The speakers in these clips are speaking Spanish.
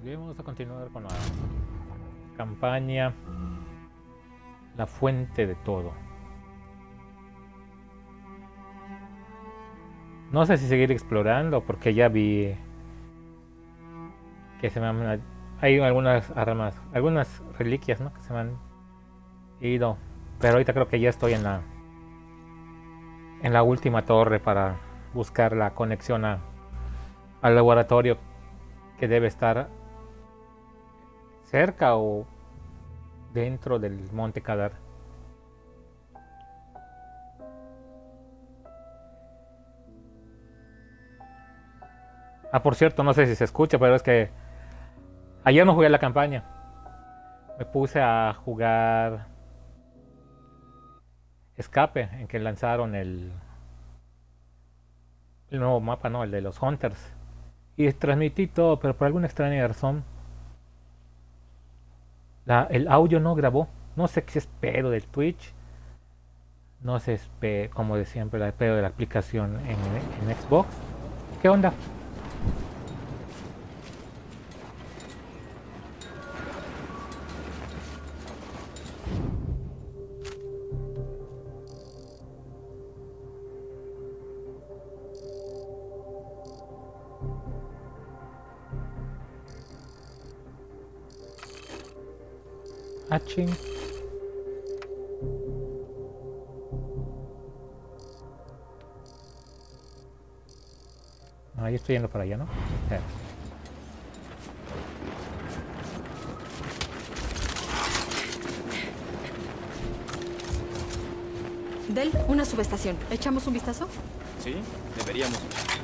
Bien, vamos a continuar con la campaña La Fuente de Todo. No sé si seguir explorando porque ya vi que se me han... Hay algunas armas, algunas reliquias, ¿no? Que se me han ido. Pero ahorita creo que ya estoy en la última torre para buscar la conexión al laboratorio que debe estar cerca o dentro del Monte Kadar. Ah, por cierto, no sé si se escucha, pero es que ayer no jugué la campaña. Me puse a jugar Escape, en que lanzaron el nuevo mapa, ¿no? El de los Hunters. Y transmití todo, pero por alguna extraña razón el audio no grabó. No sé si es pedo del Twitch. No sé si es como de siempre, el pedo de la aplicación en Xbox. ¿Qué onda? Aching. Ah, yo estoy yendo para allá, ¿no? Sí. Del, una subestación. ¿Echamos un vistazo? Sí, deberíamos.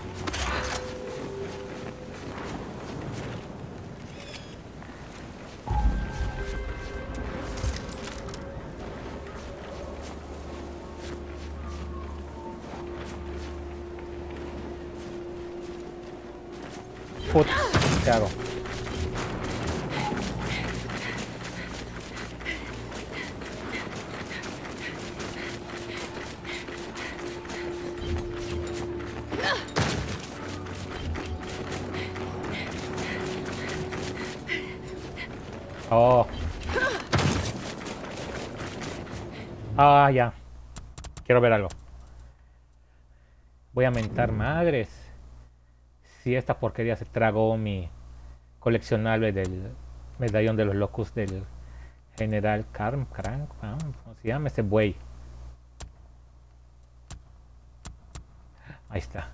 Puta, ¿qué hago? Oh. Ah, ya. Quiero ver algo. Voy a mentar madres. Si esta porquería se tragó mi coleccionable del medallón de los locos del general Crank, ¿cómo se llama ese buey? Ahí está.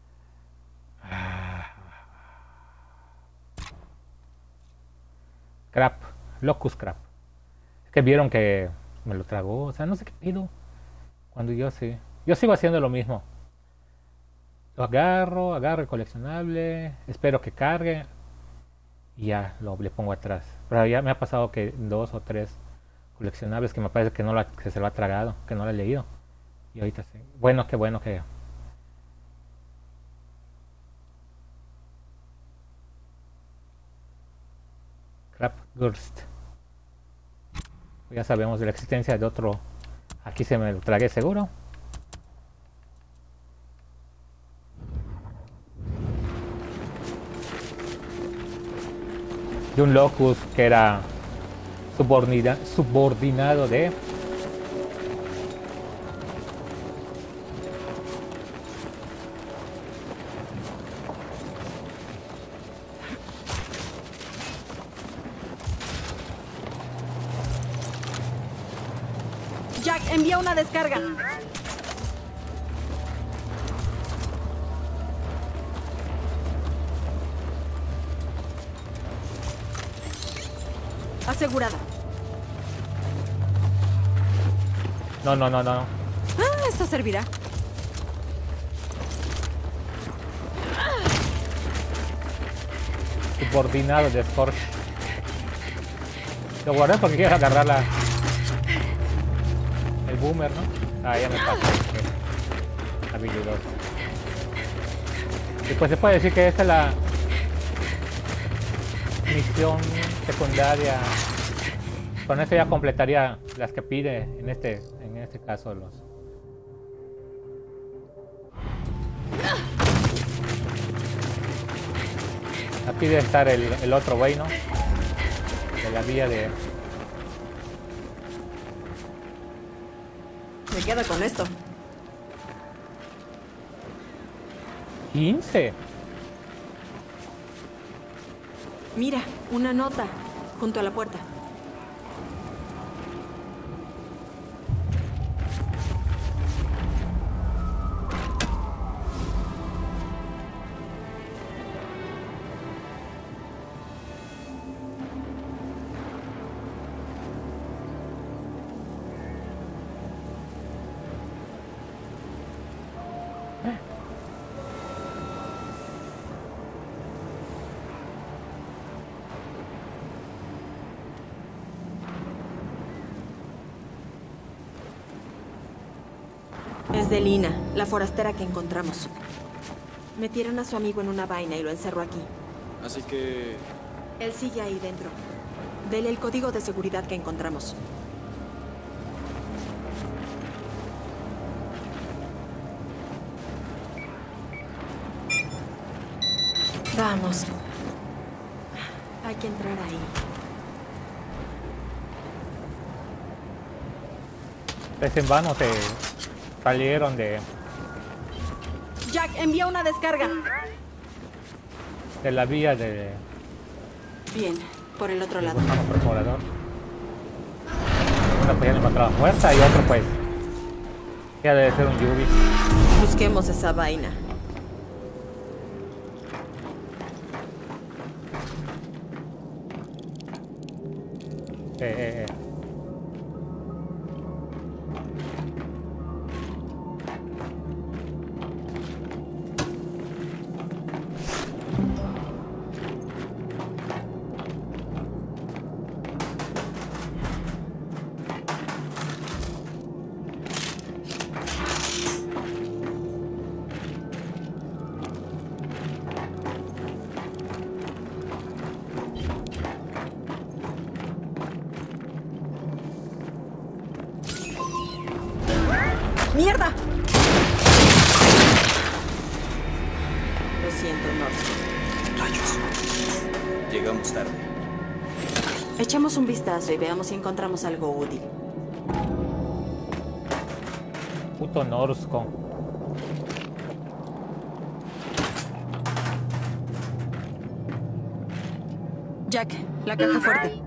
Crap, Locus Crap. Es que vieron que me lo tragó, o sea, no sé qué pido. Cuando yo sigo haciendo lo mismo. Lo agarro el coleccionable, espero que cargue y ya le pongo atrás. Pero ya me ha pasado que 2 o 3 coleccionables que me parece que que se lo ha tragado, que no lo he leído. Y ahorita sí. Bueno que Crapgurst. Ya sabemos de la existencia de otro. Aquí se me lo tragué seguro. De un locus que era subordinado de Jack, envía una descarga. Asegurada. no. Ah, esto servirá. Subordinado de Scorch. Lo guardé porque quiero agarrar el boomer, ¿no? Ah, ya me pasó. Habilidoso. Y pues se puede decir que esta es la misión secundaria. Con esto ya completaría las que pide en este caso los Aquí debe estar el otro güey, ¿no? De la vía de... Me quedo con esto. 15. Mira, una nota junto a la puerta. Es de Lina, la forastera que encontramos. Metieron a su amigo en una vaina y lo encerró aquí. Así que... Él sigue ahí dentro. Dele el código de seguridad que encontramos. Vamos. Hay que entrar ahí. Pues en vano se salieron de Jack, envía una descarga. la vía de... Bien, por el otro lado. Buscamos perforador. Uno pues ya no encontraba fuerza y otro pues... Ya debe ser un Yubi. Busquemos esa vaina. Eh. ¡Mierda! Lo siento, North. Rayos. Llegamos tarde. Echemos un vistazo y veamos si encontramos algo útil. Puto Norsco. Jack, la caja fuerte.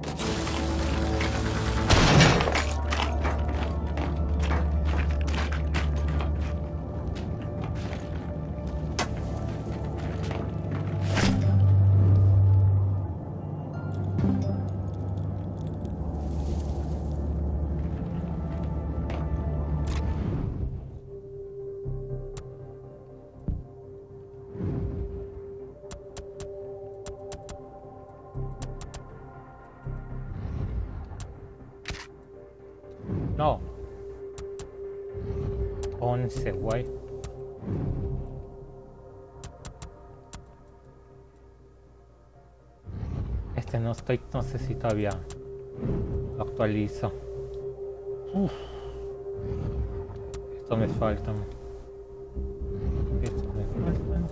No. 11, güey. No estoy, no sé si todavía lo actualizo. Uf. Esto me falta. Esto me falta.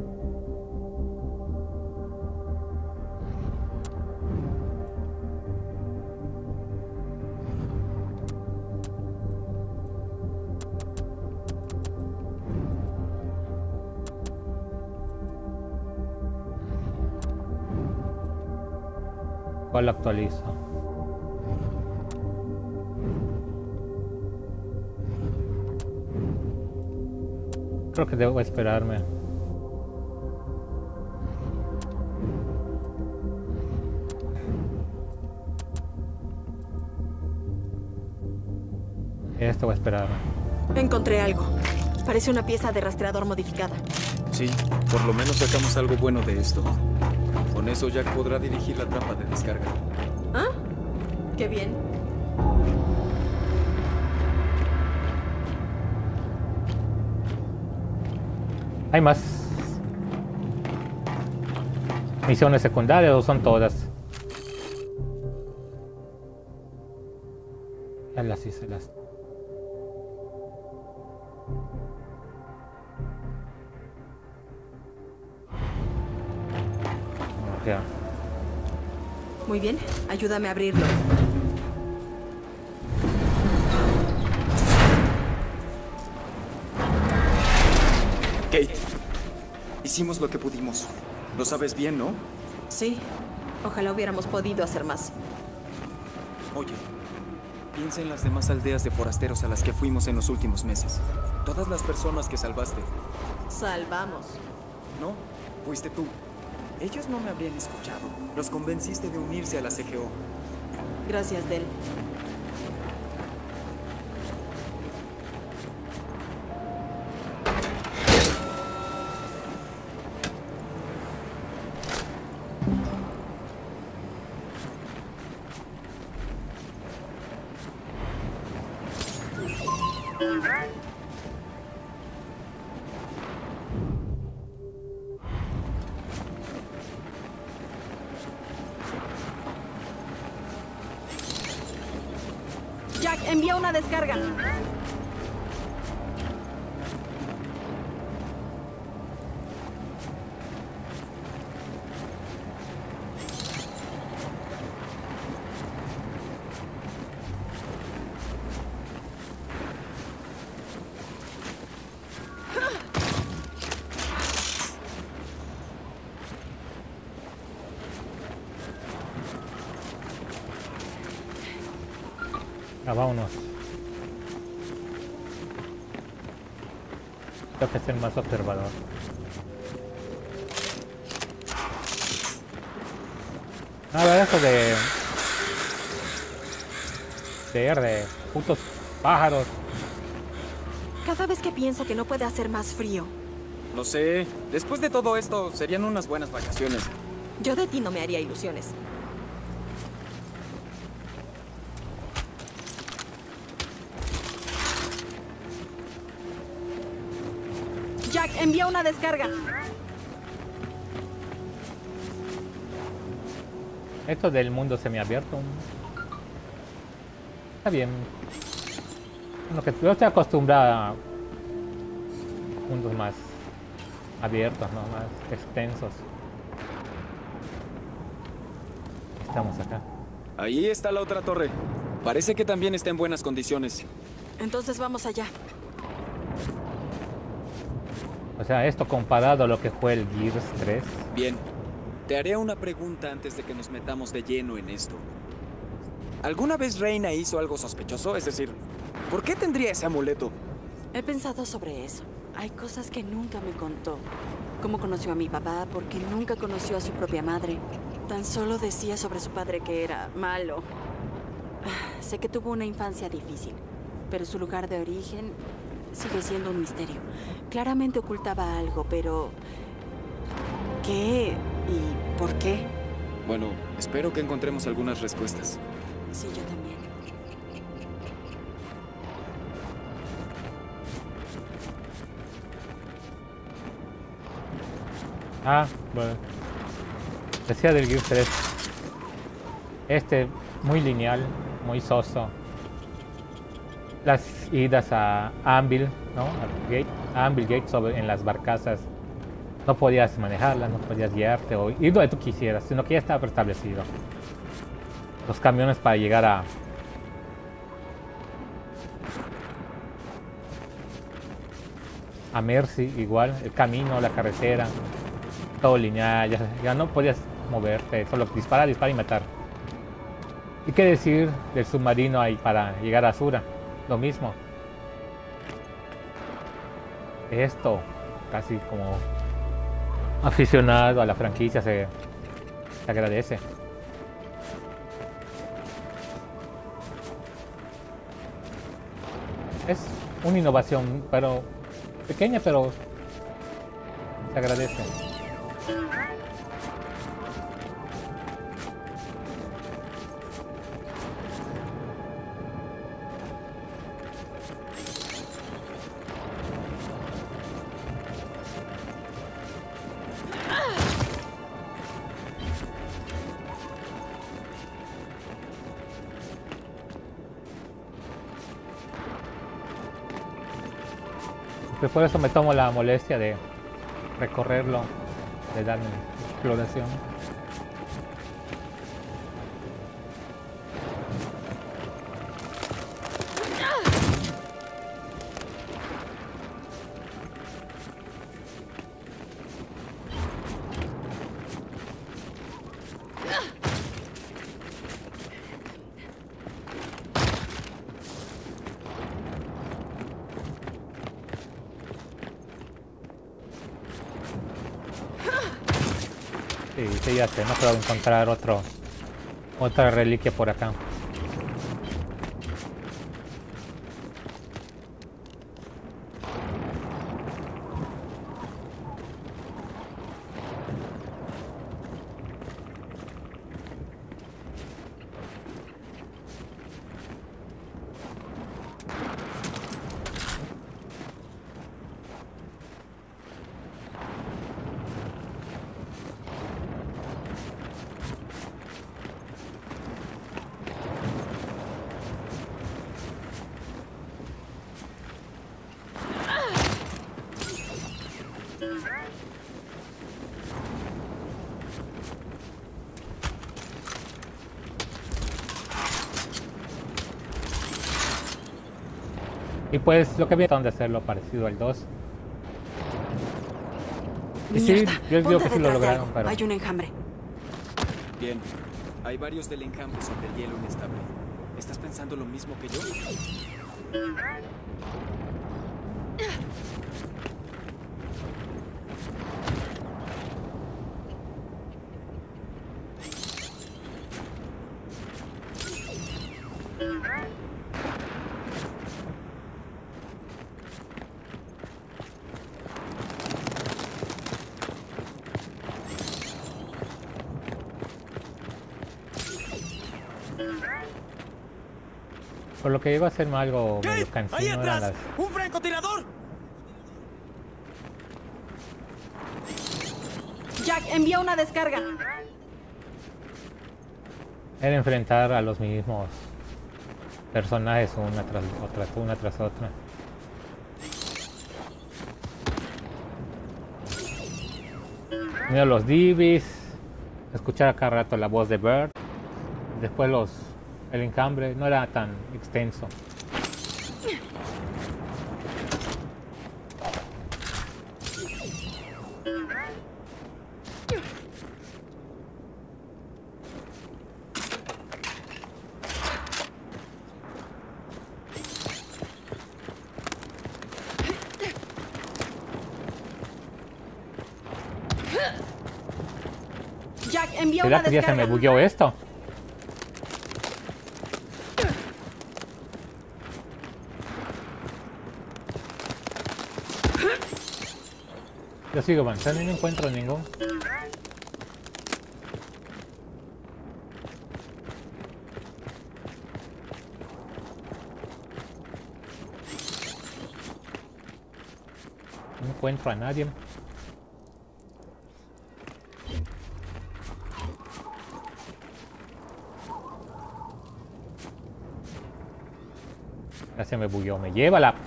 ¿Cuál actualizo? Creo que debo esperarme. Esto voy a esperarme. Encontré algo. Parece una pieza de rastreador modificada. Sí, por lo menos sacamos algo bueno de esto. Con eso Jack podrá dirigir la trampa de descarga. ¿Ah? Qué bien. ¿Hay más misiones secundarias o son todas? Ya las hice las. bloquear. Muy bien, ayúdame a abrirlo. Kate, hicimos lo que pudimos. Lo sabes bien, ¿no? Sí, ojalá hubiéramos podido hacer más. Oye, piensa en las demás aldeas de forasteros a las que fuimos en los últimos meses. Todas las personas que salvaste. Salvamos. No, fuiste tú. Ellos no me habrían escuchado. Los convenciste de unirse a la CGO. Gracias, Del. Jack, envía una descarga. Ah, vámonos. Tengo que ser más observador. Nada, eso de putos pájaros. Cada vez que pienso que no puede hacer más frío, Lo sé. Después de todo esto, serían unas buenas vacaciones. yo de ti no me haría ilusiones. Jack, envía una descarga. Esto del mundo semiabierto. Está bien. Lo que yo estoy acostumbrado a mundos más abiertos, ¿no? Más extensos. Estamos acá. Ahí está la otra torre. Parece que también está en buenas condiciones. Entonces vamos allá. O sea, esto comparado a lo que fue el Gears 3. Bien. Te haré una pregunta antes de que nos metamos de lleno en esto. ¿Alguna vez Reina hizo algo sospechoso? Es decir, ¿por qué tendría ese amuleto? He pensado sobre eso. Hay cosas que nunca me contó. Cómo conoció a mi papá, porque nunca conoció a su propia madre. Tan solo decía sobre su padre que era malo. Sé que tuvo una infancia difícil, pero su lugar de origen sigue siendo un misterio. Claramente ocultaba algo, pero ¿qué y por qué? Bueno, espero que encontremos algunas respuestas. Sí, yo también. Ah, bueno. Decía del Gears 3. Este, muy lineal, muy soso. Las idas a Anvil, ¿no? A Anvil Gate en las barcazas. No podías manejarlas, no podías guiarte o ir donde tú quisieras, sino que ya estaba preestablecido. Los camiones para llegar a Mercy, igual, el camino, la carretera, todo lineal, ya no podías moverte, solo disparar y matar. ¿Y qué decir del submarino ahí para llegar a Azura? Lo mismo. Esto, casi como aficionado a la franquicia, se agradece. Es una innovación, pero pequeña, pero se agradece. Pues por eso me tomo la molestia de recorrerlo, de darme exploración. Sí, sí, ya sé, no puedo encontrar otra reliquia por acá. Y pues lo que vi de hacerlo parecido al 2. Y sí, Mierda, yo digo ponte que sí lo detrás de lograron, algo. pero Hay un enjambre. Bien. Hay varios del enjambre sobre el hielo inestable. ¿Estás pensando lo mismo que yo? por lo que iba a ser algo medio ¡Kate! ¡Ahí cansino eran atrás! ¡Un francotirador! Jack, envía una descarga. era enfrentar a los mismos personajes una tras otra. Mira los divis, escuchar a cada rato la voz de Bird. Después el enjambre no era tan extenso. Jack, envía ¿Será una que ya se me descarga. bugueó esto? Yo sigo avanzando y no encuentro ningún. No encuentro a nadie. Ya se me bugueó, me lleva la...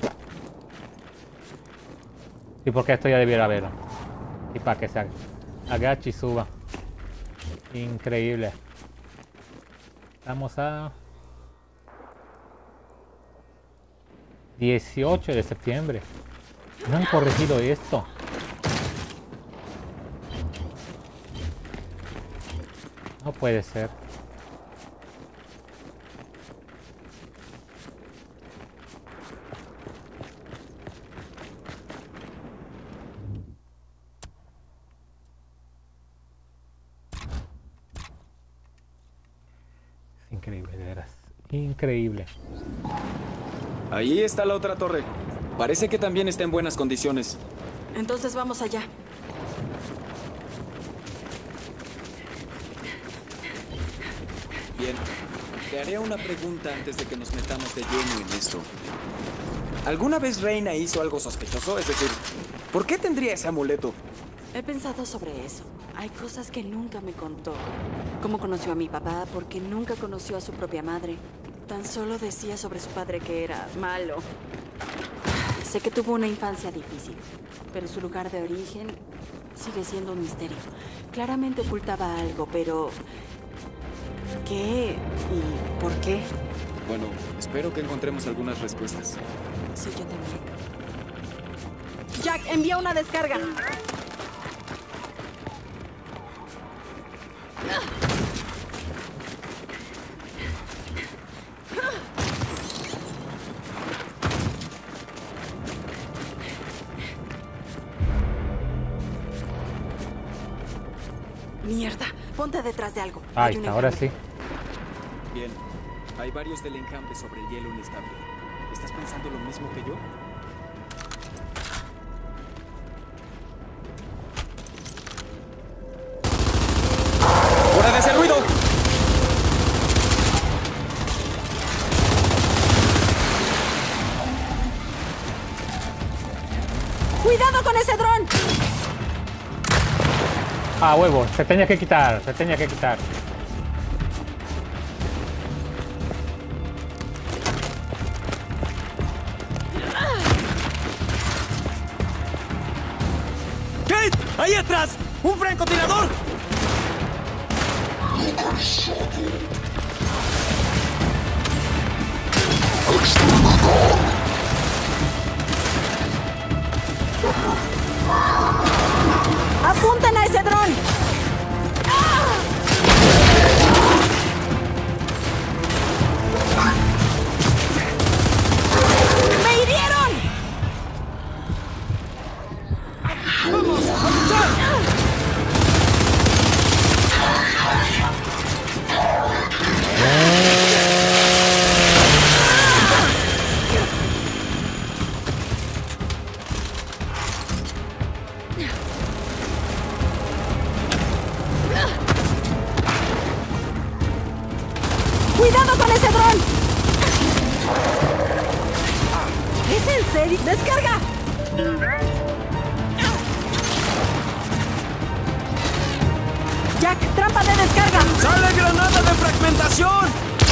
¿Y por qué esto ya debiera verlo? Y para que se agache y suba. Increíble. Estamos a 18 de septiembre. No han corregido esto. No puede ser. Es increíble, de veras. Increíble. Ahí está la otra torre. Parece que también está en buenas condiciones. Entonces vamos allá. Bien. Te haré una pregunta antes de que nos metamos de lleno en esto. ¿Alguna vez Reina hizo algo sospechoso? Es decir, ¿por qué tendría ese amuleto? He pensado sobre eso. Hay cosas que nunca me contó. Cómo conoció a mi papá, porque nunca conoció a su propia madre. Tan solo decía sobre su padre que era malo. Sé que tuvo una infancia difícil, pero su lugar de origen sigue siendo un misterio. Claramente ocultaba algo, pero... ¿qué y por qué? Bueno, espero que encontremos algunas respuestas. Sí, yo también. Jack, envía una descarga. Mierda, ponte detrás de algo. Ahí Hay un está, ahora enjambre. sí. Bien. Hay varios del enjambre sobre el hielo inestable. ¿Estás pensando lo mismo que yo? ¡Hora de hacer ruido! ¡Cuidado con ese dron! Ah, huevo, se tenía que quitar, se tenía que quitar. ¡Kate! ¡Ahí atrás! ¡Un francotirador! ¡Apunten a ese dron! ¡Me hirieron! ¡Cuidado con ese dron! ¿Es en serio? ¡Descarga! Jack, trampa de descarga. ¡Sale granada de fragmentación!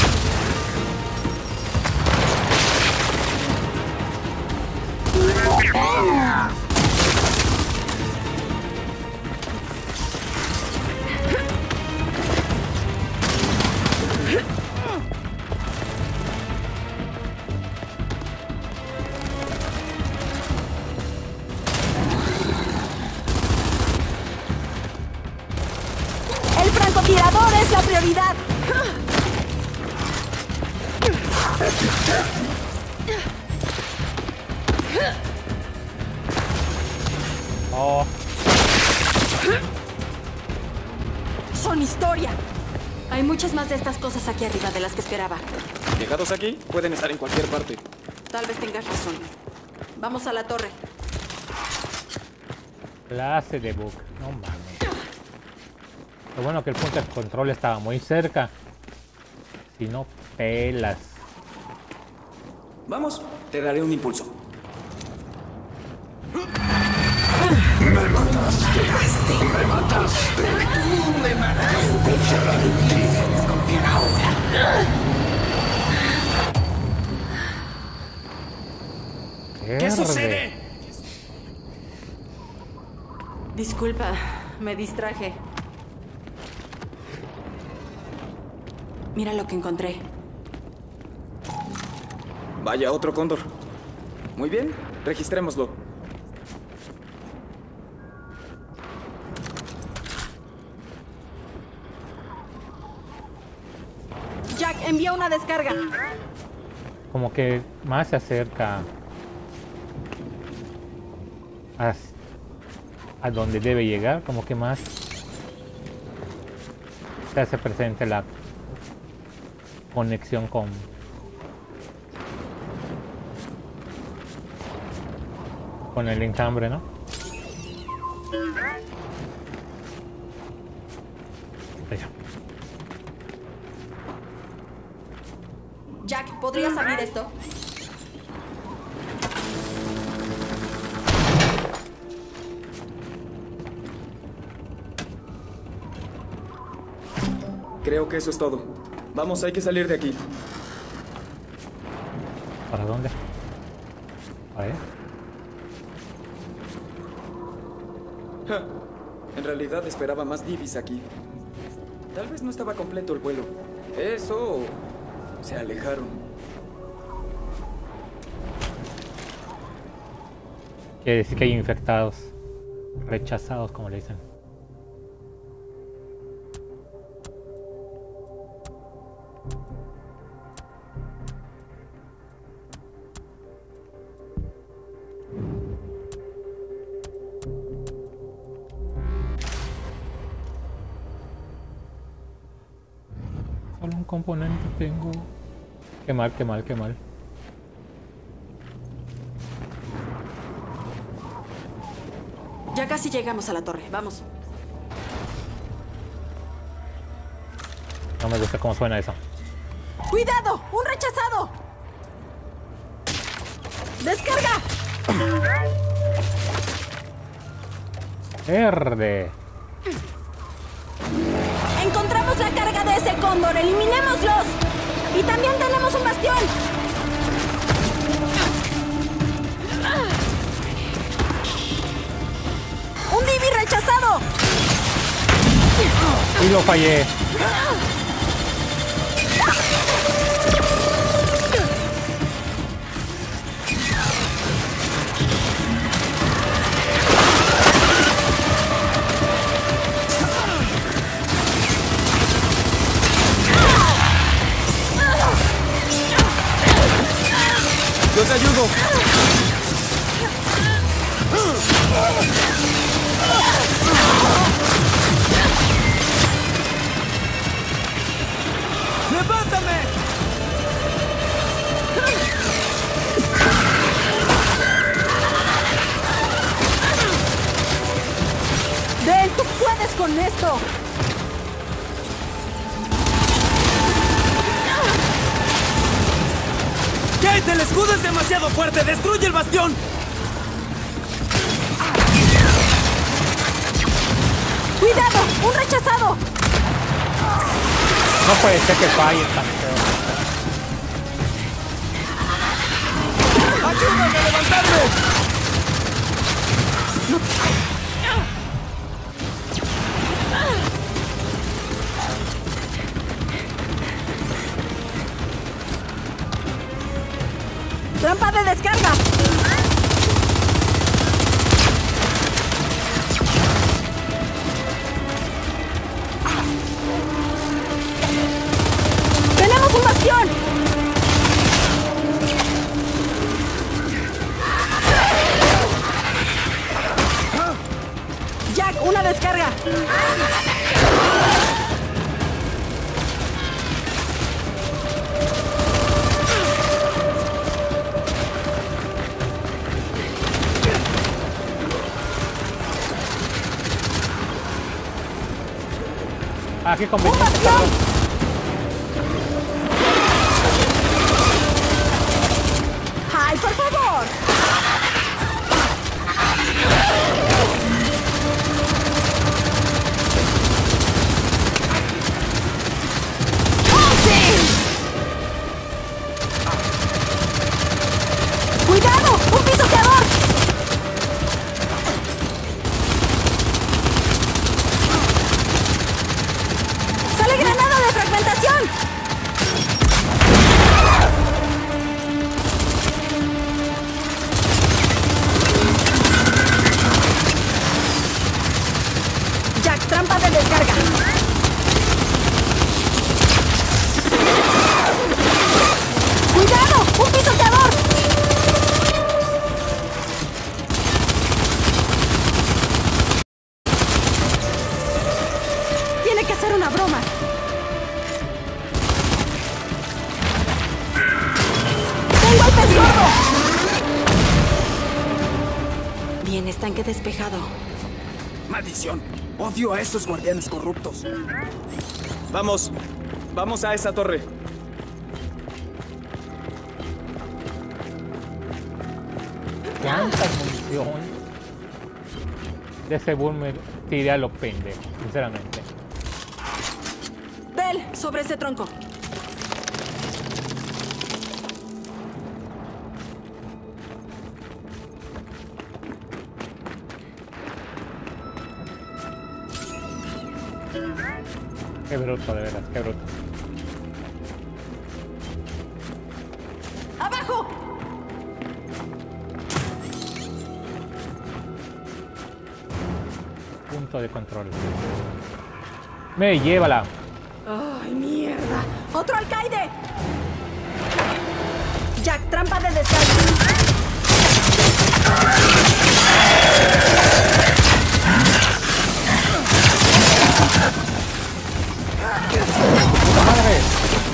El francotirador es la prioridad. Oh, Son historia. Hay muchas más de estas cosas aquí arriba de las que esperaba. Llegados aquí, pueden estar en cualquier parte. Tal vez tengas razón. Vamos a la torre. clase de bug. No mames. Lo bueno que el punto de control estaba muy cerca. Si no, pelas. Vamos, te daré un impulso. ¿Qué sucede? Disculpa, me distraje. Mira lo que encontré. Vaya, otro cóndor. Muy bien, registrémoslo. Jack, envía una descarga. Como que más se acerca a donde debe llegar, como que más se hace presente la conexión con el enjambre, ¿no? Ahí. Jack, ¿podrías abrir esto? Creo que eso es todo. Vamos, hay que salir de aquí. ¿Para dónde? A ver. Ja, en realidad esperaba más divis aquí. Tal vez no estaba completo el vuelo. Eso o se alejaron. Quiere decir que hay infectados, rechazados, como le dicen. componente tengo? Qué mal, qué mal, qué mal. Ya casi llegamos a la torre. Vamos. No me gusta cómo suena eso. ¡Cuidado! ¡Un rechazado! ¡Descarga! Verde. ¡Encontramos la carga de ese cóndor! ¡Eliminémoslos! ¡Y también tenemos un bastión! ¡Un Divi rechazado! Y lo fallé. ¡Yo te ayudo! ¡Levántame! ¡Del, tú puedes con esto! ¡Kate, el escudo es demasiado fuerte! ¡Destruye el bastión! ¡Cuidado! ¡Un rechazado! No puede ser que falle tan feo. ¡Ayúdame a levantarme! ¡Trampa de descarga! ¡Tenemos un bastión! Jack, una descarga. Ah, qué ¡Un conveniente. bastión! ¡Ay, por favor! ¡Oh, sí! ¡Cuidado! ¡Un pisoteador! ¡Sale granada de fragmentación! Jack, trampa de descarga. ¡Cuidado! ¡Un pisoteador! Tiene que ser una broma. ¡Tengo el pez gordo! Bien, estanque despejado. ¡Maldición! Odio a esos guardianes corruptos. Vamos. Vamos a esa torre. ¿Cuánta munición? De ese boom me tiré a los pendejos, sinceramente. Del, sobre ese tronco. Qué bruto, de veras, qué bruto. ¡Abajo! Punto de control. Me llévala. ¡Ay, mierda! ¡Otro alcaide! Jack, trampa de descarga. ¡Puta madre!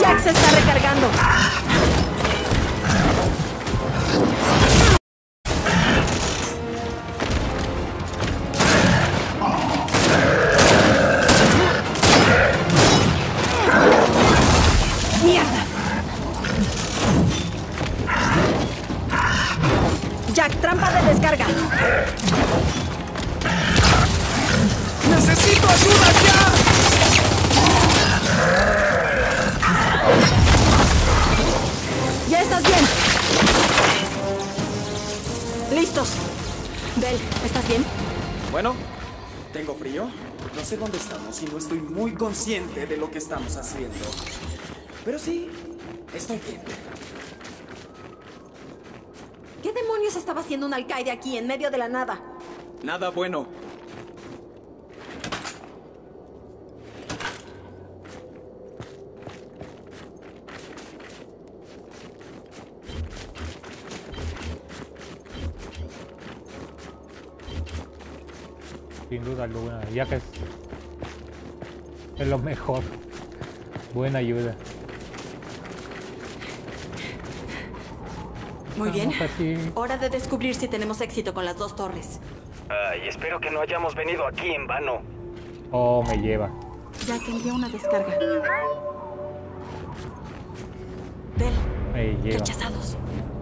Jack se está recargando. ¡Mierda! Jack, trampa de descarga. ¡Necesito ayuda ya! ¿Ya estás bien? Listos. Bell, ¿estás bien? Bueno, tengo frío. No sé dónde estamos y no estoy muy consciente de lo que estamos haciendo. Pero sí, estoy bien. ¿Qué demonios estaba haciendo un alcaide aquí en medio de la nada? Nada bueno. Sin duda alguna, ya que es lo mejor. Buena ayuda. Muy bien. Vamos aquí. Hora de descubrir si tenemos éxito con las dos torres. Ay, espero que no hayamos venido aquí en vano. Oh, me lleva. Jack, envía una descarga. Bell, Me lleva. rechazados.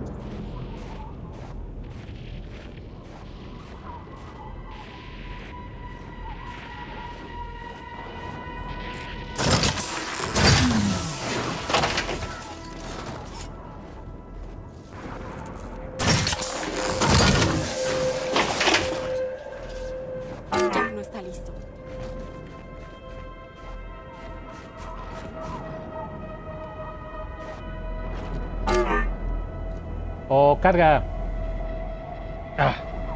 Jack no está listo. Oh, carga. Ah.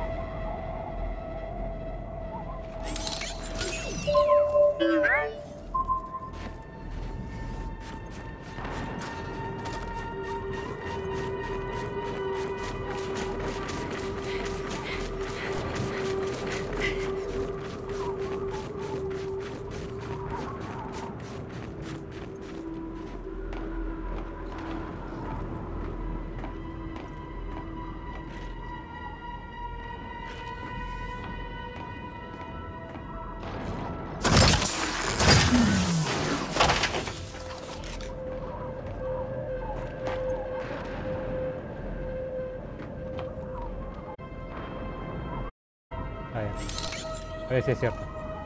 A ver si es cierto.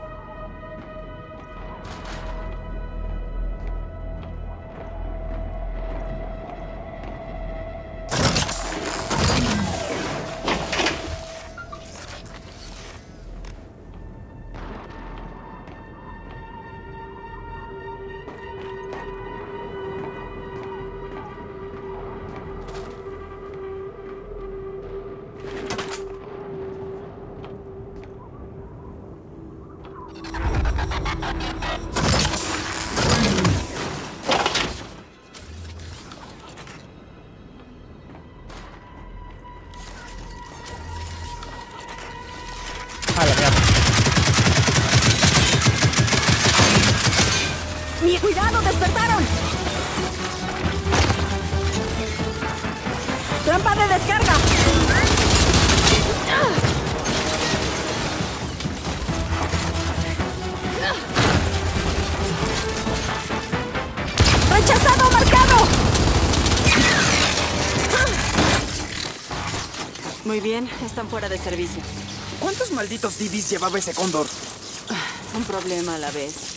Ah, la mierda. ¡Mi cuidado! ¡Despertaron! ¡Trampa de descarga! ¡Rechazado marcado! Muy bien, están fuera de servicio. ¿Cuántos malditos DBs llevaba ese cóndor? Un problema a la vez.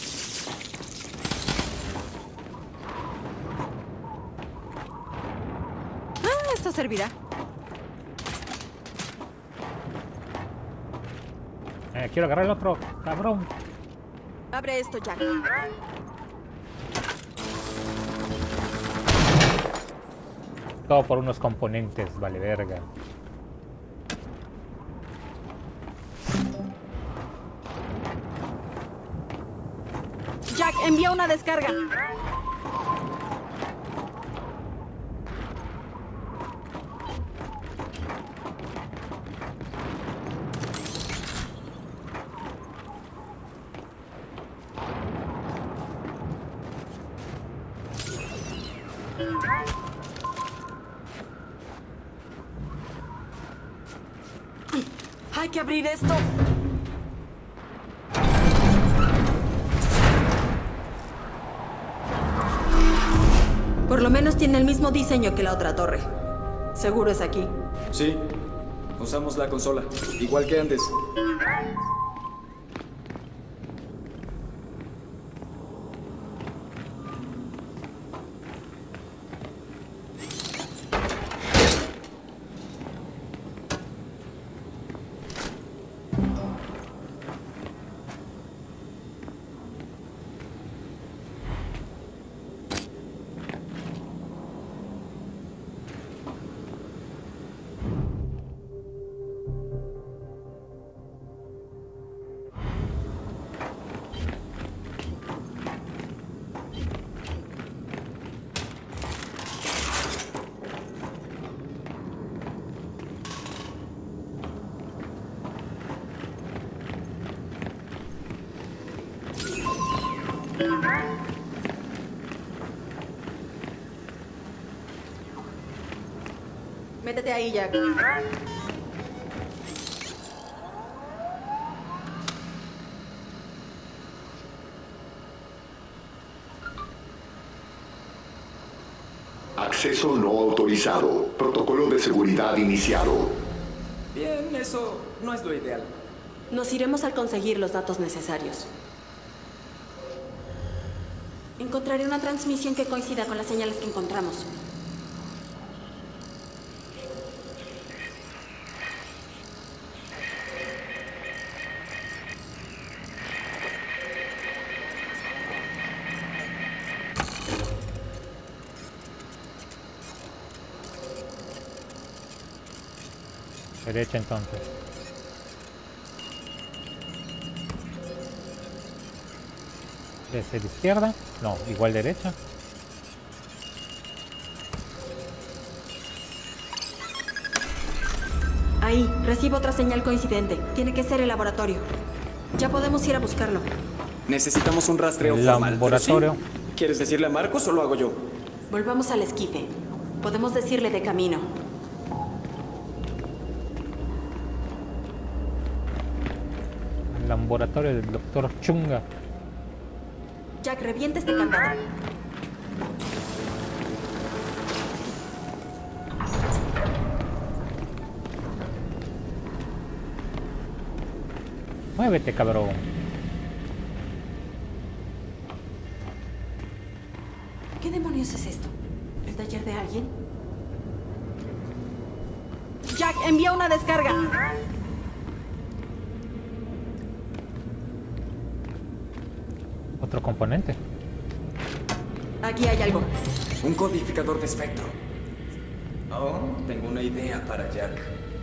Esto servirá. Quiero agarrar el otro, cabrón. Abre esto, Jack. Todo por unos componentes, vale verga. Jack, envía una descarga. Hay que abrir esto. Por lo menos tiene el mismo diseño que la otra torre. Seguro es aquí. Sí, usamos la consola, igual que antes. Métete ahí, Jack. Acceso no autorizado. Protocolo de seguridad iniciado. Bien, eso no es lo ideal. Nos iremos al conseguir los datos necesarios. Encontraré una transmisión que coincida con las señales que encontramos. Derecha entonces. Desde la izquierda. No, igual derecha. Ahí, recibo otra señal coincidente. Tiene que ser el laboratorio. Ya podemos ir a buscarlo. Necesitamos un rastreo El formal. pero laboratorio. sí. ¿Quieres decirle a Marcos o lo hago yo? Volvamos al esquife. Podemos decirle de camino. El laboratorio del doctor Chunga. Jack, revienta este candado. Muévete, cabrón. ¿Qué demonios es esto? ¿El taller de alguien? Jack, envía una descarga. Otro componente. Aquí hay algo. Un codificador de espectro. Oh, tengo una idea para Jack.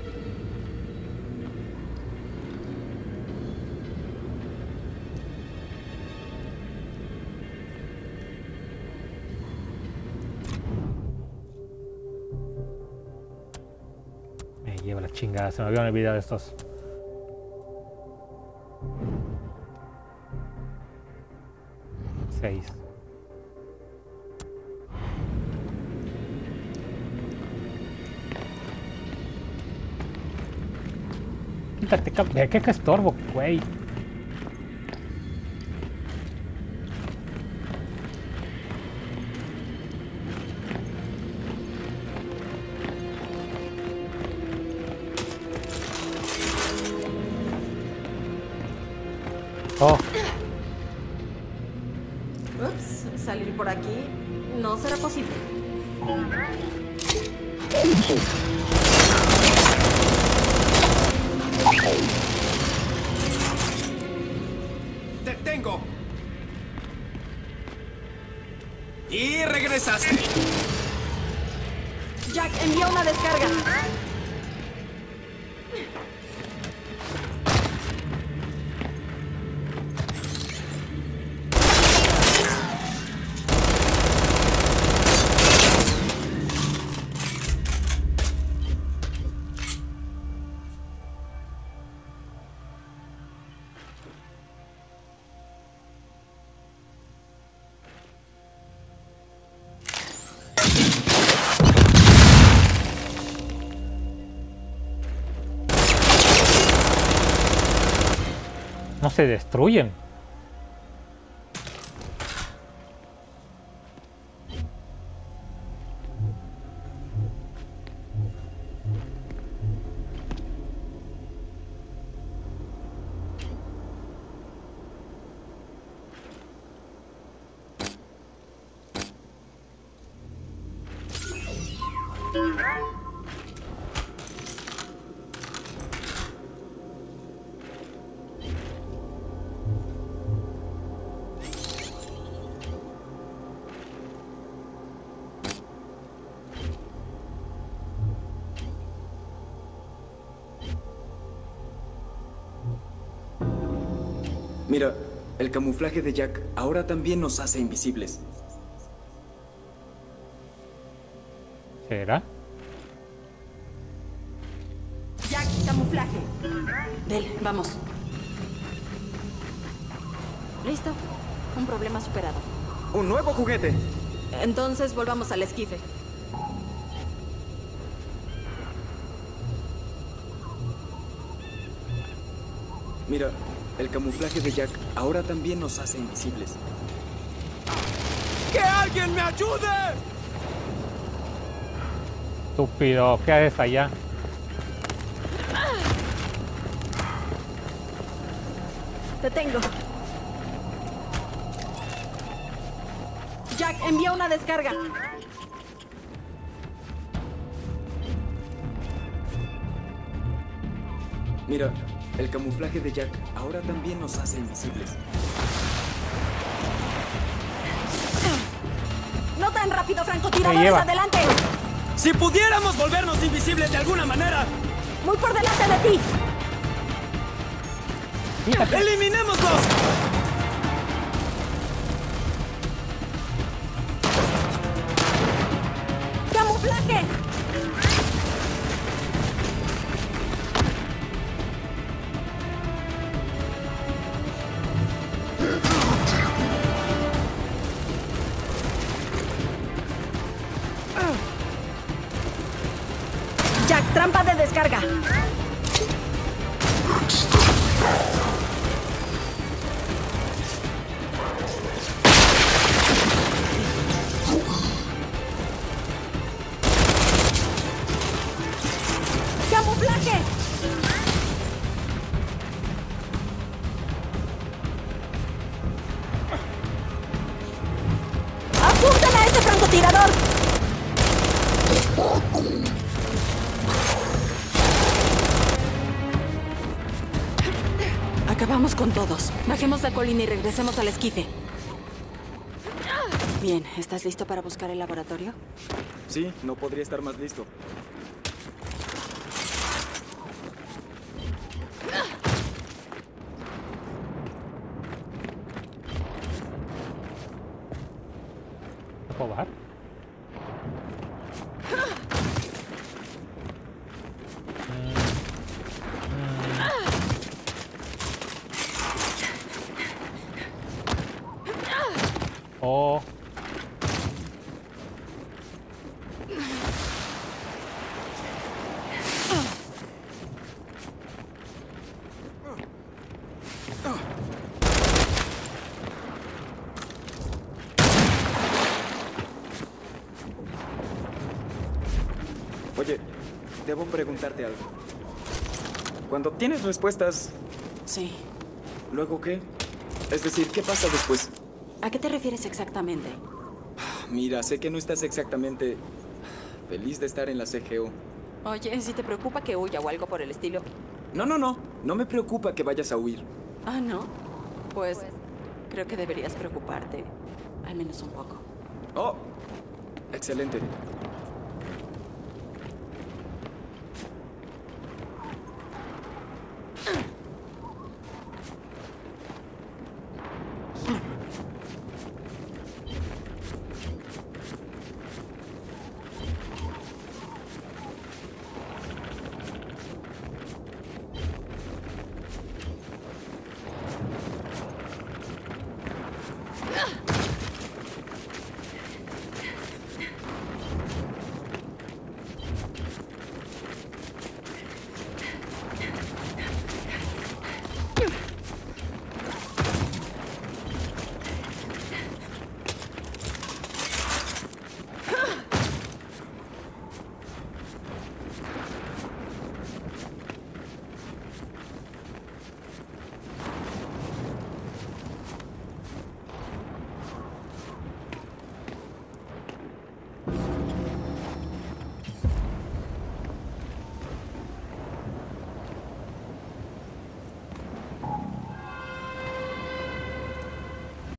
Me lleva la chingada, se me habían olvidado estos. Seis. Quítate, cabrón. ¿Qué estorbo, güey? Oh, Ups, salir por aquí no será posible. ¡Te tengo! Y regresaste. Jack, envía una descarga. No se destruyen. Mira, el camuflaje de Jack ahora también nos hace invisibles. ¿Será? Jack, camuflaje. Del, vamos. Listo. Un problema superado. ¡Un nuevo juguete! Entonces volvamos al esquife. Mira, el camuflaje de Jack ahora también nos hace invisibles. ¡Que alguien me ayude! Estúpido, ¿qué haces allá? Te tengo. Jack, envía una descarga. Mira, el camuflaje de Jack ahora también nos hace invisibles. No tan rápido, Me francotiradores, lleva. adelante. ¡Si pudiéramos volvernos invisibles de alguna manera! Muy por delante de ti. Fíjate. ¡Eliminémoslos! ¡Camuflaje! Jack, trampa de descarga. ¡Camuflaje! ¡Apunten a ese francotirador! Acabamos con todos. Bajemos la colina y regresemos al esquife. Bien, ¿estás listo para buscar el laboratorio? Sí, no podría estar más listo. ¿No puedo bajar? Oh. Oye, debo preguntarte algo. Cuando obtienes respuestas, Sí. ¿luego qué? Es decir, ¿qué pasa después? ¿A qué te refieres exactamente? Mira, sé que no estás exactamente feliz de estar en la CGO. Oye, si te preocupa que huya o algo por el estilo. No, no, no. No me preocupa que vayas a huir. Ah, ¿no? Pues creo que deberías preocuparte. Al menos un poco. Oh, excelente.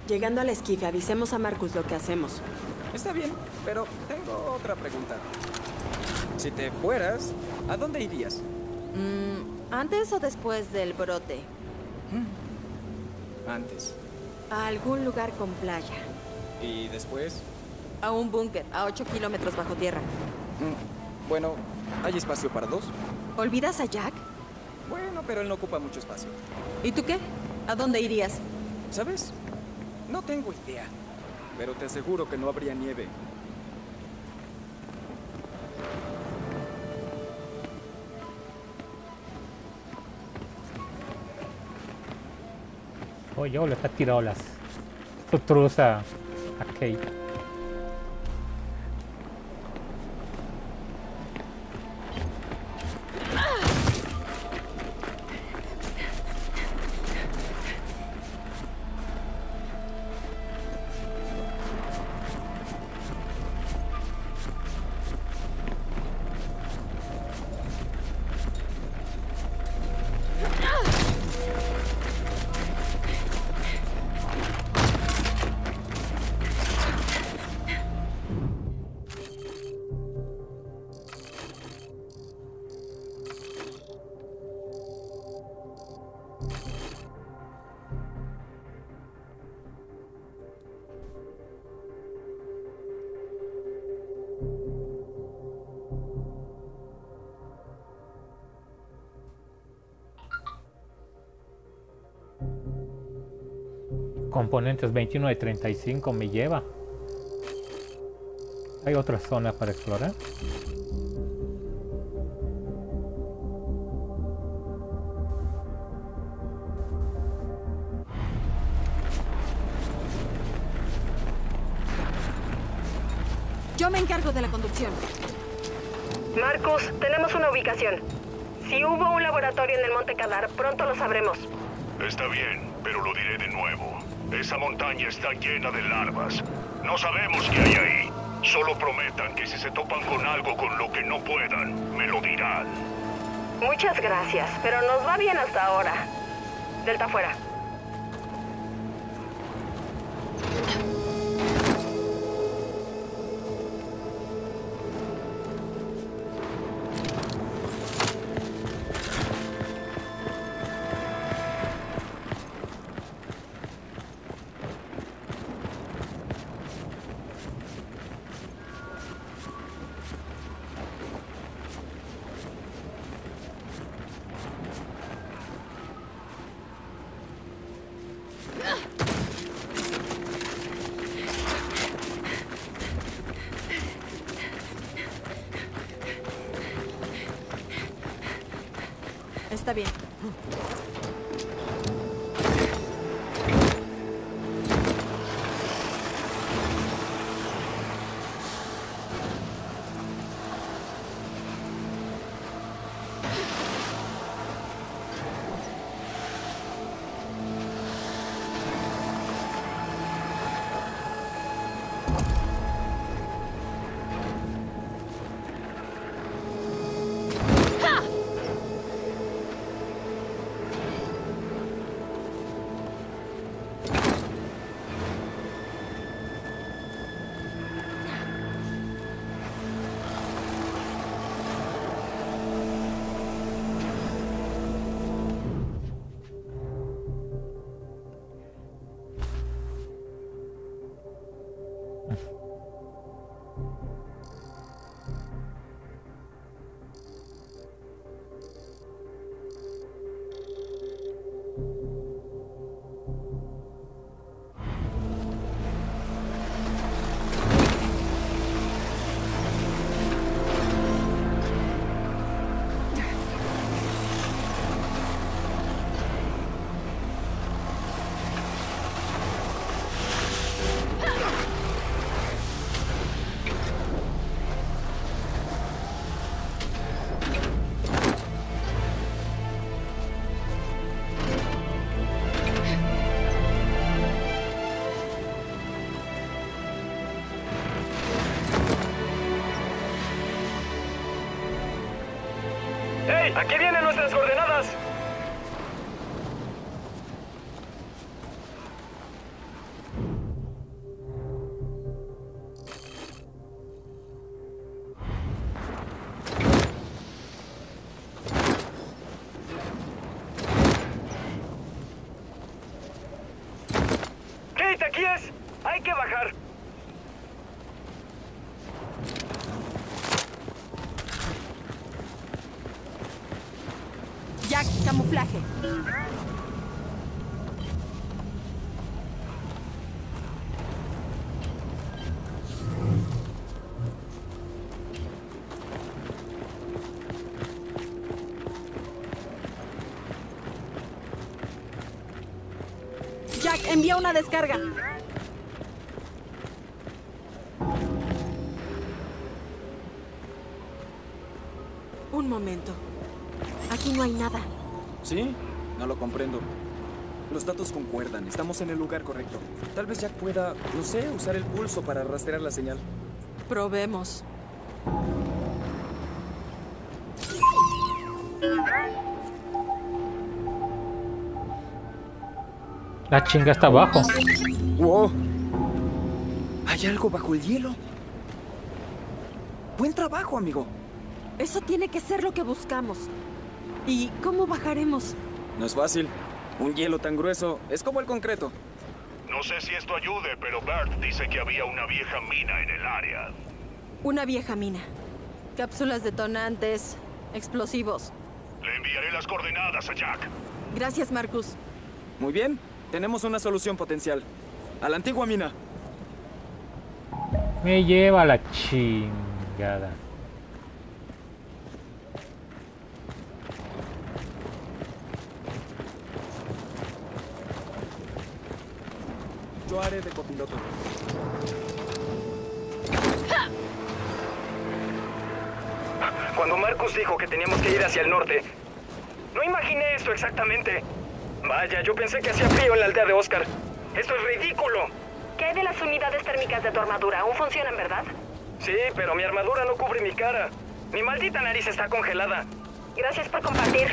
Llegando al esquife, avisemos a Marcus lo que hacemos. Está bien, pero tengo otra pregunta. Si te fueras, ¿a dónde irías? ¿Antes o después del brote? Antes. A algún lugar con playa. ¿Y después? A un búnker, a 8 kilómetros bajo tierra. Bueno, ¿hay espacio para 2? ¿Olvidas a Jack? Bueno, pero él no ocupa mucho espacio. ¿Y tú qué? ¿A dónde irías? ¿Sabes? No tengo idea. Pero te aseguro que no habría nieve. Yo le está tirando las estructuras a Kate. Componentes 21 de 35 me lleva. Hay otra zona para explorar. Yo me encargo de la conducción. Marcus, tenemos una ubicación. Si hubo un laboratorio en el Monte Kadar, pronto lo sabremos. Está bien, pero lo diré de nuevo. Esa montaña está llena de larvas. No sabemos qué hay ahí. Solo prometan que si se topan con algo con lo que no puedan, me lo dirán. Muchas gracias, pero nos va bien hasta ahora. Delta fuera. Está bien. ¡Hey! ¡Aquí vienen nuestras coordenadas! aquí es! ¡Hay que bajar! Jack, camuflaje. Jack, envía una descarga. Un momento. Aquí no hay nada. ¿Sí? No lo comprendo. Los datos concuerdan. Estamos en el lugar correcto. Tal vez Jack pueda, no sé, usar el pulso para rastrear la señal. Probemos. La chinga está abajo. ¡Wow! ¿Hay algo bajo el hielo? Buen trabajo, amigo. Eso tiene que ser lo que buscamos. ¿Y cómo bajaremos? No es fácil. Un hielo tan grueso es como el concreto. No sé si esto ayude, pero Bert dice que había una vieja mina en el área. Una vieja mina. Cápsulas detonantes, explosivos. Le enviaré las coordenadas a Jack. Gracias, Marcus. Muy bien. Tenemos una solución potencial. A la antigua mina. Me lleva la chingada. Yo haré de copiloto. Cuando Marcus dijo que teníamos que ir hacia el norte, no imaginé esto exactamente. Vaya, yo pensé que hacía frío en la aldea de Oscar. ¡Esto es ridículo! ¿Qué hay de las unidades térmicas de tu armadura? ¿Aún funcionan, verdad? Sí, pero mi armadura no cubre mi cara. Mi maldita nariz está congelada. Gracias por compartir.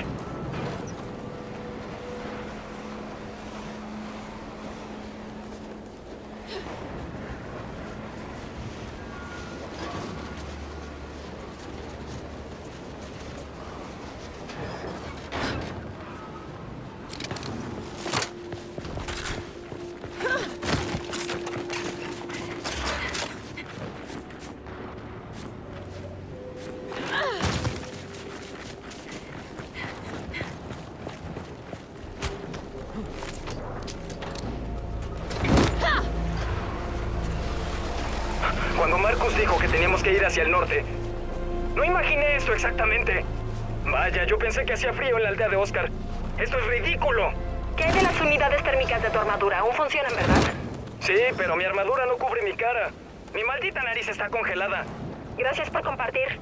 Cuando Marcus dijo que teníamos que ir hacia el norte, no imaginé esto exactamente. Vaya, yo pensé que hacía frío en la aldea de Oscar. ¡Esto es ridículo! ¿Qué hay de las unidades térmicas de tu armadura? ¿Aún funcionan, verdad? Sí, pero mi armadura no cubre mi cara. Mi maldita nariz está congelada. Gracias por compartir.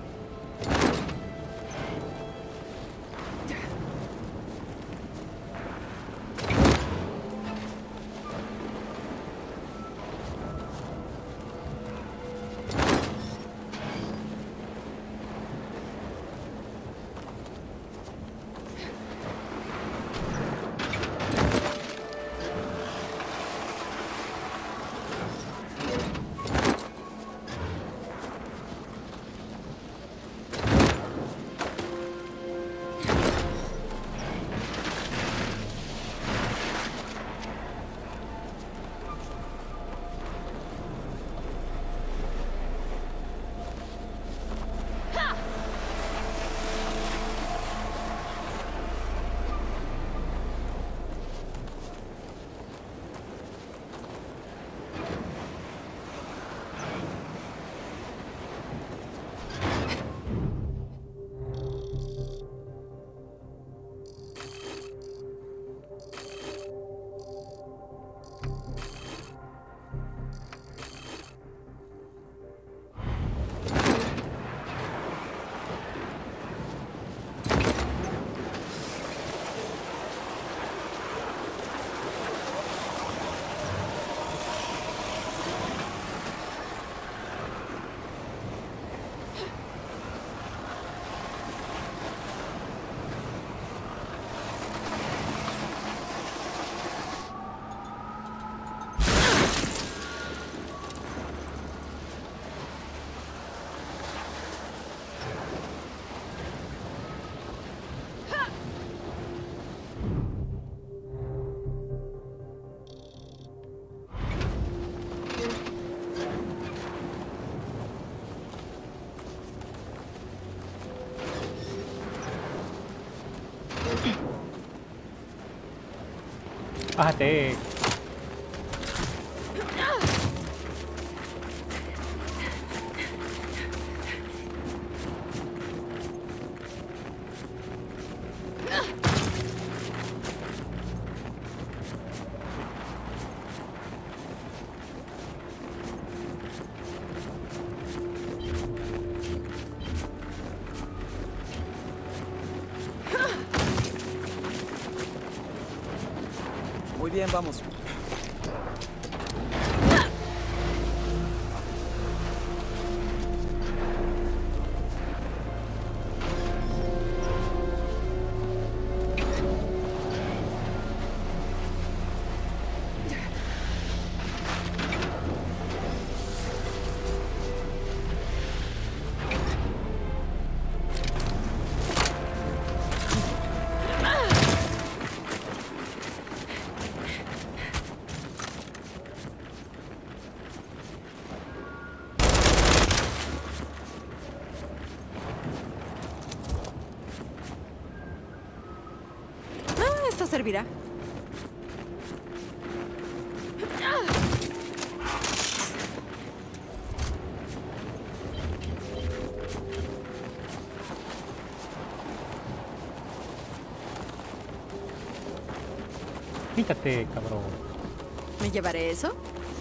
Bájate. Muy bien, vamos. Esto servirá. Quítate, cabrón. ¿Me llevaré eso?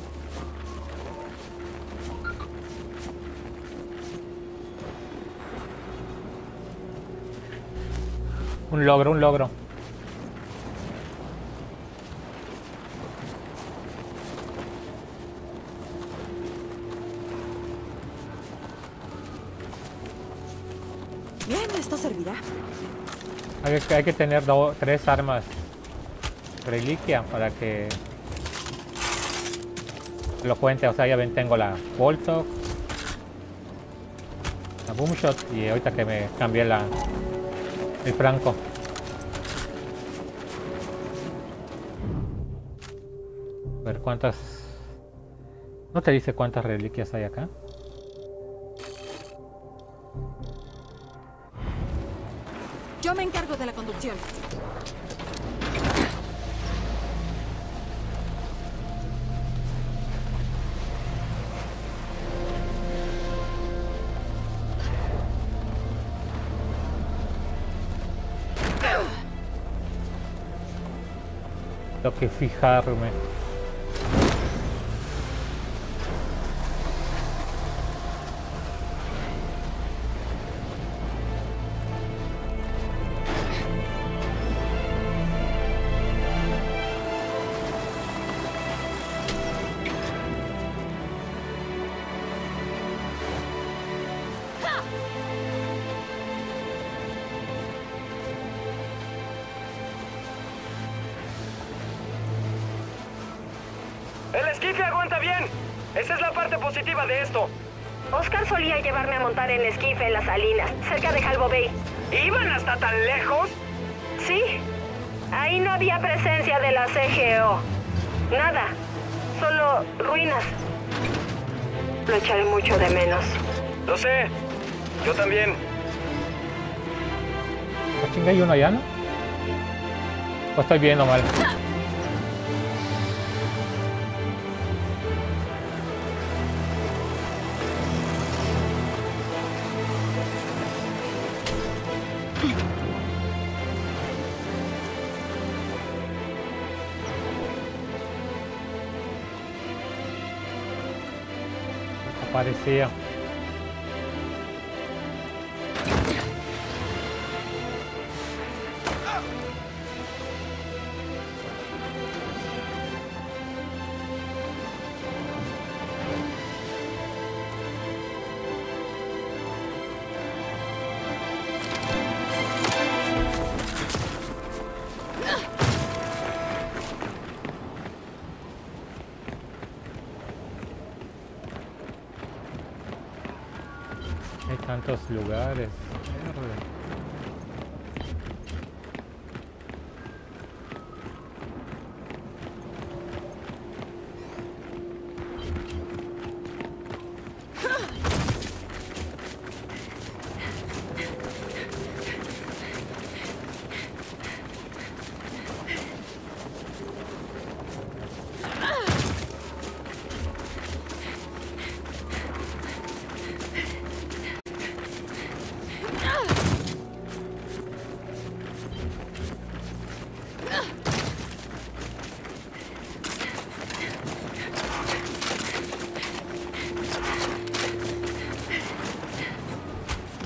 Un logro, un logro. Bien, esto servirá. Hay que tener 3 armas reliquia para que lo cuente. O sea, ya ven, tengo la Voltok, la Boomshot y ahorita que me cambié el franco. A ver cuántas. ¿No te dice cuántas reliquias hay acá? Yo me encargo de la conducción. Tengo que fijarme. El esquife aguanta bien. Esa es la parte positiva de esto. Oscar solía llevarme a montar en esquife en las salinas, cerca de Halvo Bay. ¿Iban hasta tan lejos? Sí, ahí no había presencia de la CGO. Nada, solo ruinas. Lo echaré mucho de menos. Lo sé. Yo también. ¿Ah, chinga, hay uno allá, no? ¿O estoy viendo mal? Parecía. Hay tantos lugares. Mierda.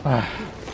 Ah.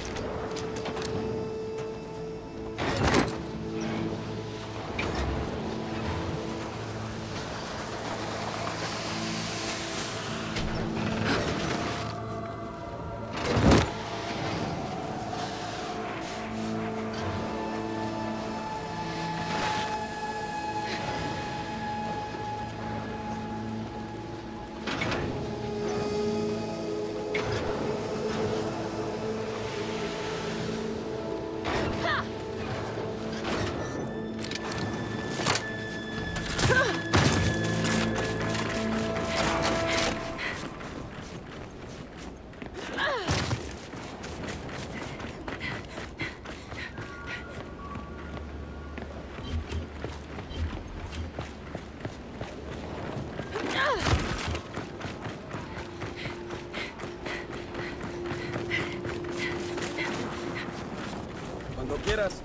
Cuando quieras.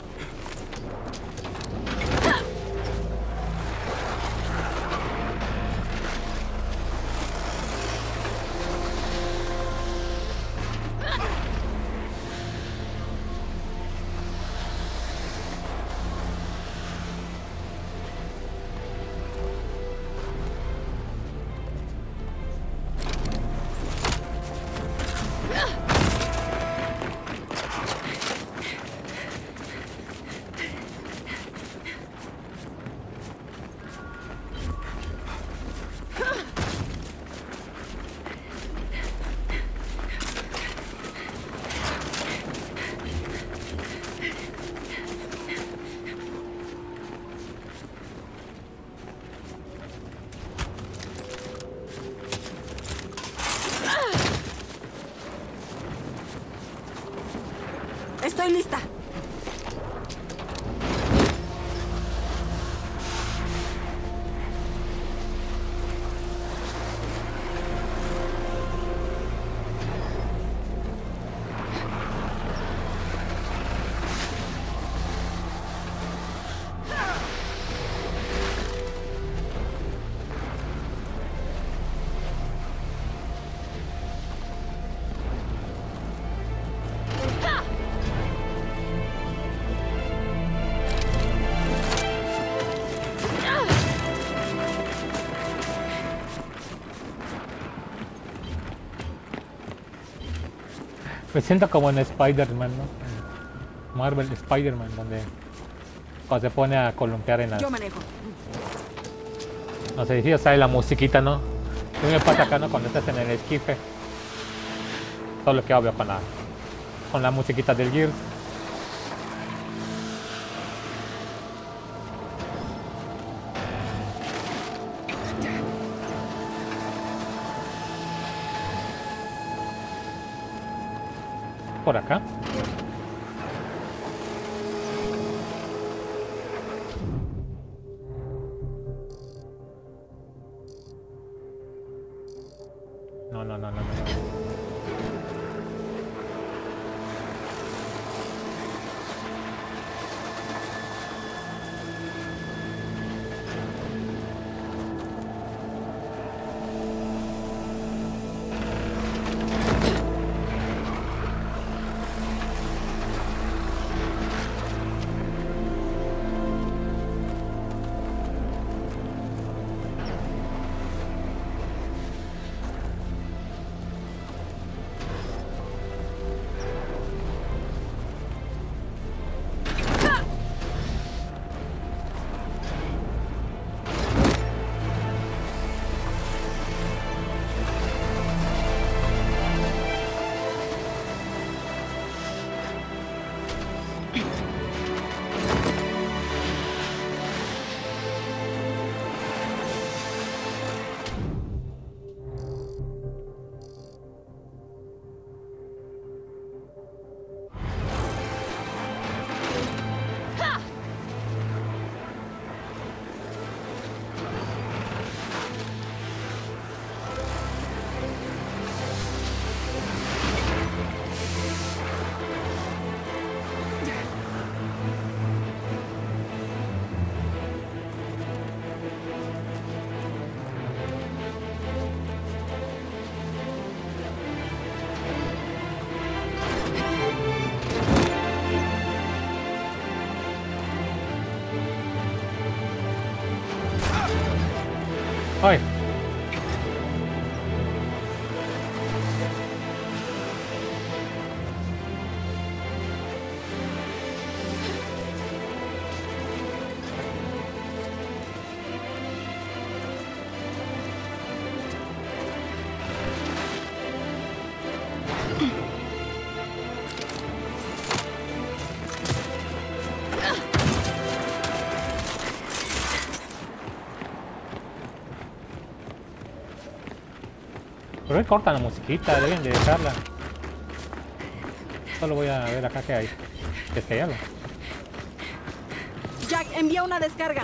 Estoy lista. Me siento como en Spider-Man, ¿no? En Marvel Spider-Man, donde cuando se pone a columpiar en las... Yo manejo. No sé si ya sale la musiquita, ¿no? A mí me pasa acá, ¿no? Cuando estás en el esquife. Solo que obvio con la musiquita del Gears. Por acá. No, no, no, no, no. ¡Ay! ¿Por qué cortan la musiquita? Deben de dejarla. Solo voy a ver acá qué hay. Es que hay algo. Jack, envía una descarga.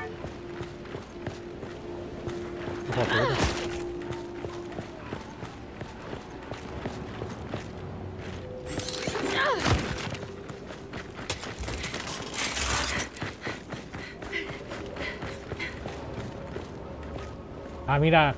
Ah, mira.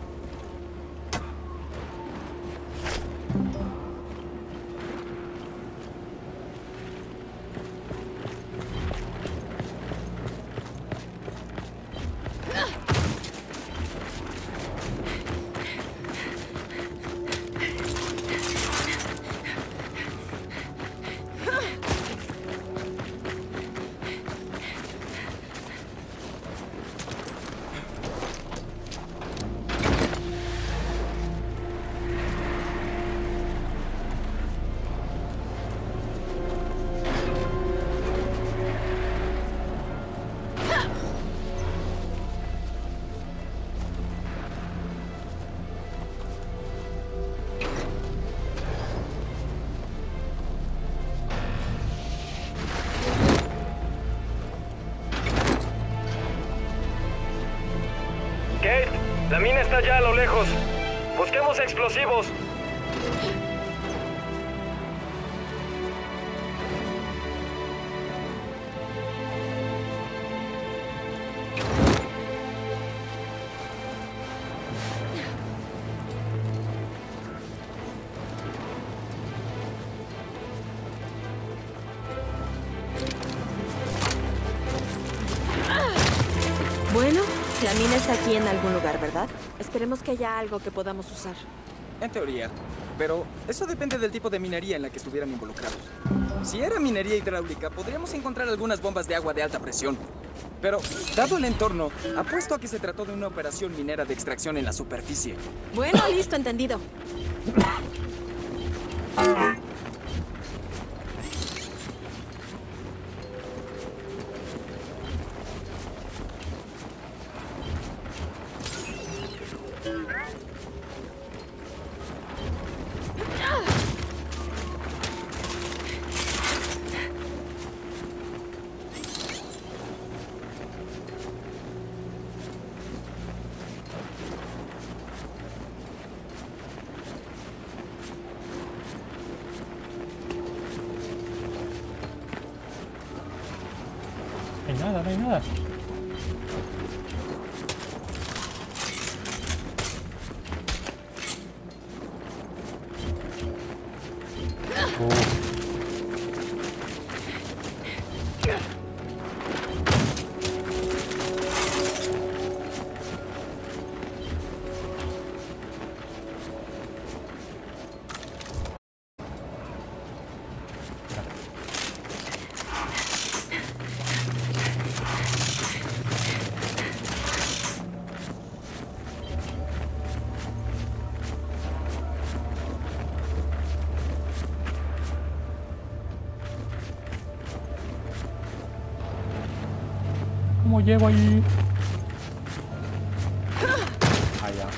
Kate, la mina está allá a lo lejos. Busquemos explosivos. Bueno, la mina está aquí en algún lugar, ¿verdad? Esperemos que haya algo que podamos usar. En teoría. Pero eso depende del tipo de minería en la que estuvieran involucrados. Si era minería hidráulica, podríamos encontrar algunas bombas de agua de alta presión. Pero, dado el entorno, apuesto a que se trató de una operación minera de extracción en la superficie. Bueno, listo, entendido. No hay nada, no hay nada. ¿Cómo llego allí? Allá.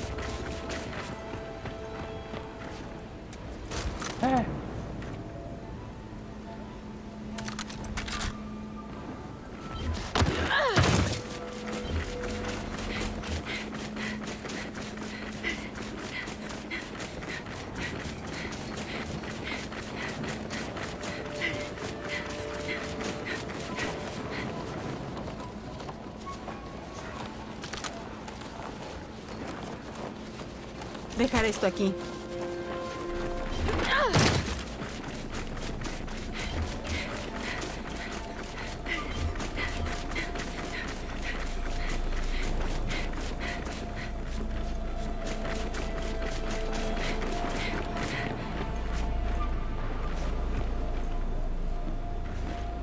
Dejar esto aquí.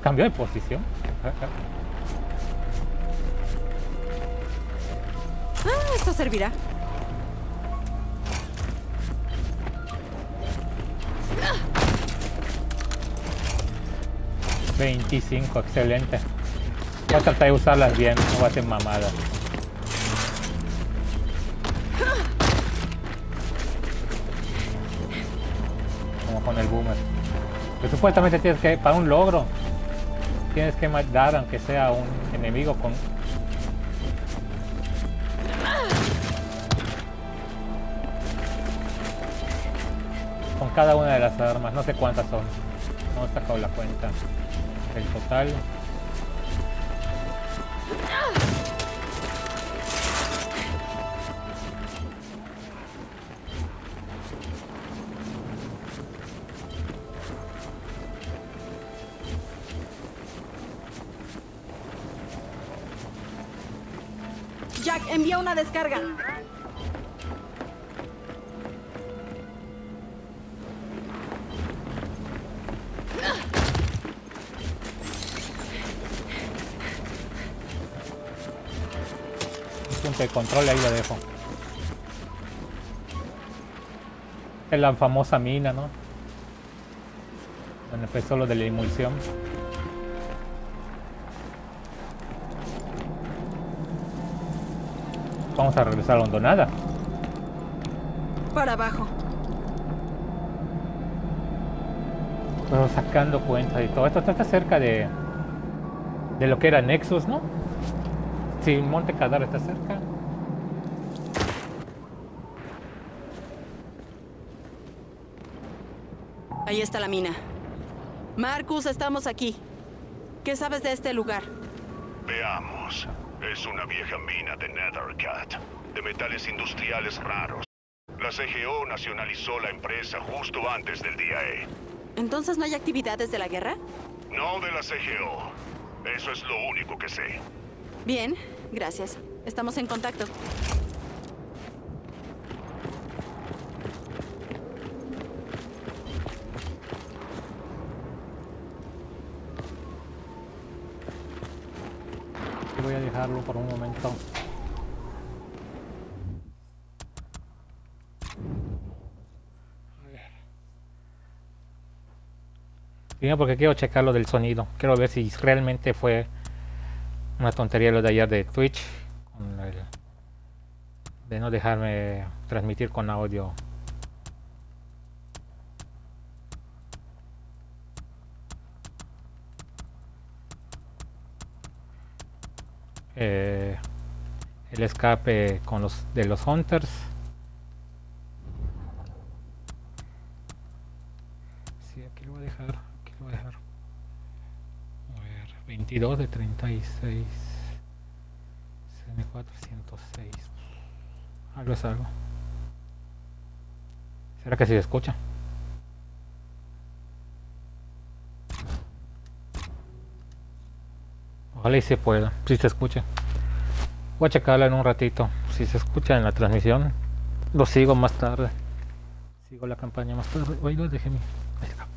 cambió de posición. Esto servirá. $25, excelente. Voy a tratar de usarlas bien, no voy a hacer mamadas. Como con el boomer. Pero supuestamente tienes que, para un logro, tienes que dar aunque sea un enemigo con cada una de las armas, no sé cuántas son. No he sacado la cuenta. El total. Jack, envía una descarga. Un punto de control, ahí lo dejo. Es la famosa mina, ¿no? Donde empezó lo de la emulsión. Vamos a regresar a Hondonada. Para abajo. Pero sacando cuentas y todo esto está cerca de lo que era Nexus, ¿no? Sí, Monte Cadar está cerca. Ahí está la mina. Marcus, estamos aquí. ¿Qué sabes de este lugar? Veamos. Es una vieja mina de Nethercat, de metales industriales raros. La CGO nacionalizó la empresa justo antes del día E. ¿Entonces no hay actividades de la guerra? No de la CGO. Eso es lo único que sé. Bien, gracias. Estamos en contacto. Voy a dejarlo por un momento. Primero porque quiero checar lo del sonido. Quiero ver si realmente fue una tontería lo de ayer de Twitch. Con de no dejarme transmitir con audio. El escape con los de los Hunters. Sí, aquí lo voy a dejar. Aquí lo voy a dejar. A ver, 22 de 36. CN406. Algo es algo. ¿Será que sí se escucha? Ojalá y se pueda, si se escucha. Voy a checarla en un ratito. Si se escucha en la transmisión, lo sigo más tarde. Sigo la campaña más tarde. Hoy lo dejé mi. Ahí está.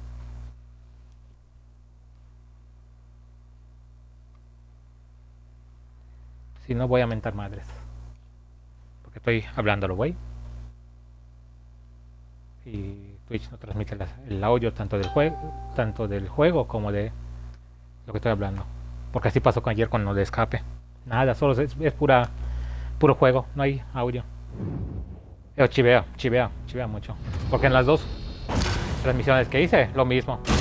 Si no, voy a mentar madres. Porque estoy hablándolo, güey. Y Twitch no transmite el audio tanto del juego como de lo que estoy hablando. Porque así pasó ayer con lo de escape. Nada, solo es puro juego, no hay audio. Chivea mucho. Porque en las dos transmisiones que hice, lo mismo.